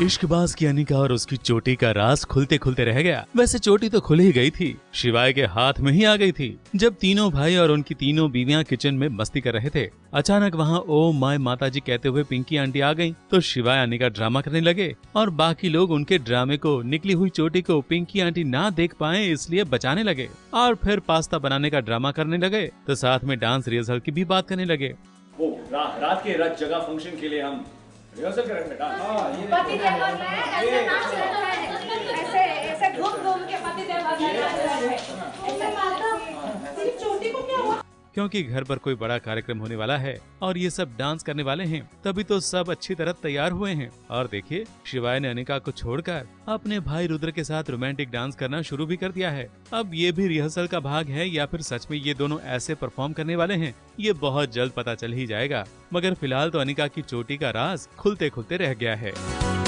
इश्कबाज की अनिका और उसकी चोटी का राज खुलते खुलते रह गया। वैसे चोटी तो खुल ही गई थी, शिवाय के हाथ में ही आ गई थी। जब तीनों भाई और उनकी तीनों बीवियां किचन में मस्ती कर रहे थे, अचानक वहां ओ माय माताजी कहते हुए पिंकी आंटी आ गईं। तो शिवाय अनिका ड्रामा करने लगे और बाकी लोग उनके ड्रामे को, निकली हुई चोटी को पिंकी आंटी ना देख पाए इसलिए बचाने लगे। और फिर पास्ता बनाने का ड्रामा करने लगे, तो साथ में डांस रिहर्सल की भी बात करने लगे। रात के रात जगह फंक्शन के लिए हम रिहर्सल करेंगे बेटा। पति देव ऐसे नाच रहा है, ऐसे घूम के पति देव नाच रहा है। ऐसे माता तेरी चोटी को क्या हुआ? क्योंकि घर पर कोई बड़ा कार्यक्रम होने वाला है और ये सब डांस करने वाले हैं, तभी तो सब अच्छी तरह तैयार हुए हैं। और देखिए, शिवाय ने अनिका को छोड़कर अपने भाई रुद्र के साथ रोमांटिक डांस करना शुरू भी कर दिया है। अब ये भी रिहर्सल का भाग है या फिर सच में ये दोनों ऐसे परफॉर्म करने वाले हैं, ये बहुत जल्द पता चल ही जाएगा। मगर फिलहाल तो अनिका की चोटी का राज खुलते खुलते रह गया है।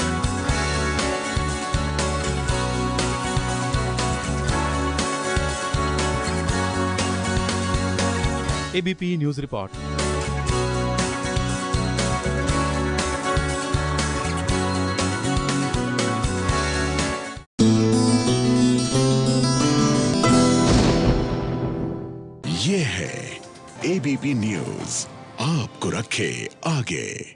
ABP news report. ये है एबीपी न्यूज, आपको रखे आगे।